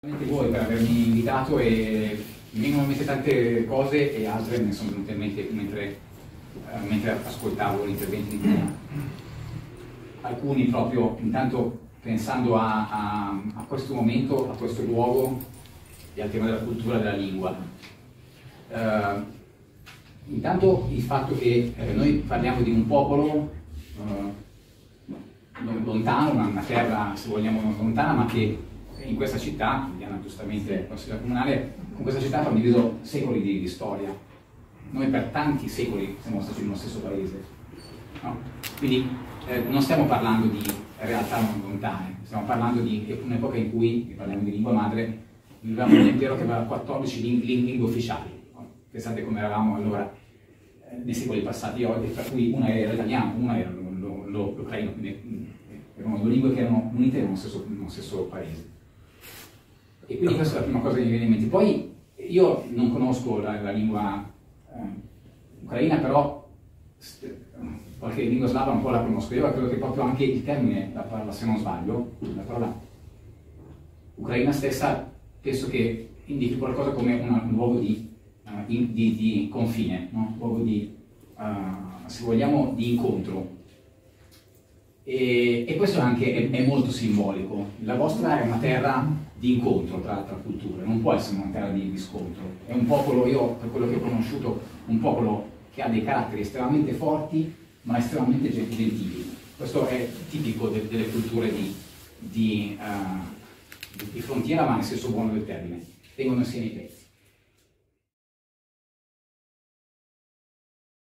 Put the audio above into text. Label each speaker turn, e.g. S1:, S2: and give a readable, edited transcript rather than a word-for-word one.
S1: Voi per avermi invitato e mi vengono in mente tante cose e altre mi sono venute in mente mentre ascoltavo gli interventi di prima. Alcuni proprio, intanto pensando a questo momento, a questo luogo e al tema della cultura e della lingua. Intanto il fatto che noi parliamo di un popolo lontano, una terra se vogliamo lontana, ma che in questa città, Diana giustamente consigliere comunale, con questa città ha condiviso secoli di storia. Noi per tanti secoli siamo stati nello stesso paese. No? Quindi non stiamo parlando di realtà lontane, stiamo parlando di un'epoca in cui, parliamo di lingua madre, vivevamo un impero che aveva 14 lingue ufficiali. No? Pensate come eravamo allora nei secoli passati oggi, tra cui una era l'italiano, una era l'ucraino, quindi erano due lingue che erano unite nello stesso paese. E quindi questa è la prima cosa che mi viene in mente. Poi io non conosco la lingua ucraina, però qualche lingua slava un po' la conosco. Io credo che proprio anche il termine, la parola, se non sbaglio, la parola ucraina stessa, penso che indichi qualcosa come un luogo di confine, no? Un luogo di, se vogliamo, di incontro. E questo anche è molto simbolico. La vostra è una terra di incontro tra culture, non può essere una terra di scontro. È un popolo, io per quello che ho conosciuto, un popolo che ha dei caratteri estremamente forti ma estremamente gentili. Questo è tipico delle culture di frontiera, ma nel senso buono del termine. Tengono insieme i pezzi.